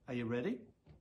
Are you ready?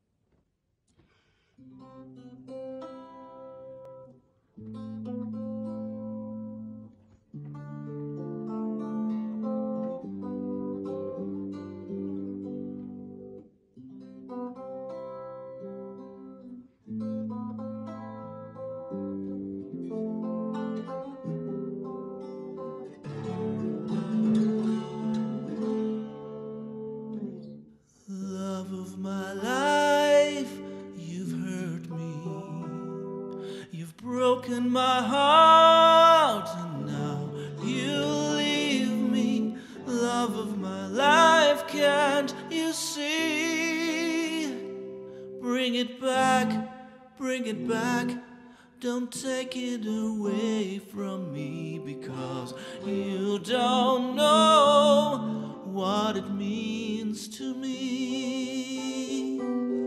Love of my life, you've hurt me. You've broken my heart, and now you leave me. Love of my life, can't you see? Bring it back, bring it back. Don't take it away from me, because you don't know what it means to me.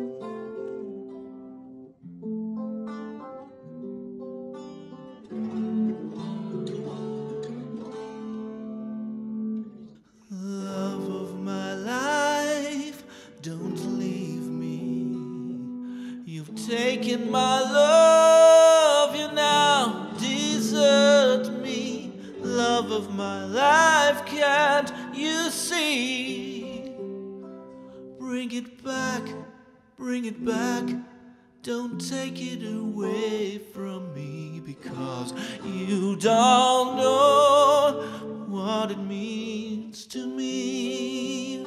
Love of my life, don't leave me. You've taken my love, you now desert me. Love of my life, can't you see? Bring it back, bring it back. Don't take it away from me, because you don't know what it means to me.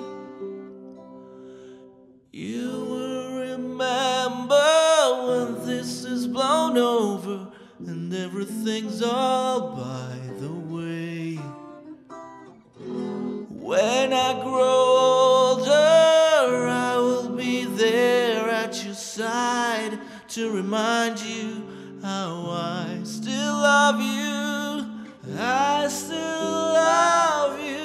You will remember when this is blown over and everything's all by the way. When I grow older, I will be there at your side to remind you how I still love you. I still love you.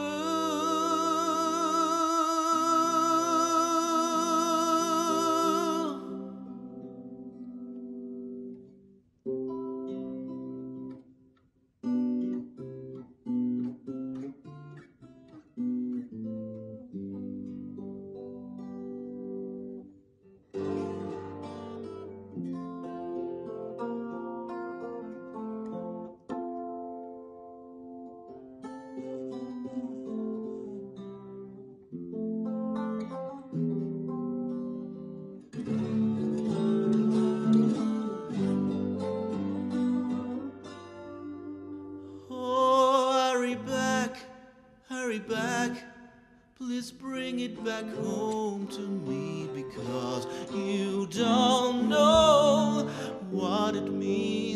Hurry back, please bring it back home to me, because you don't know what it means.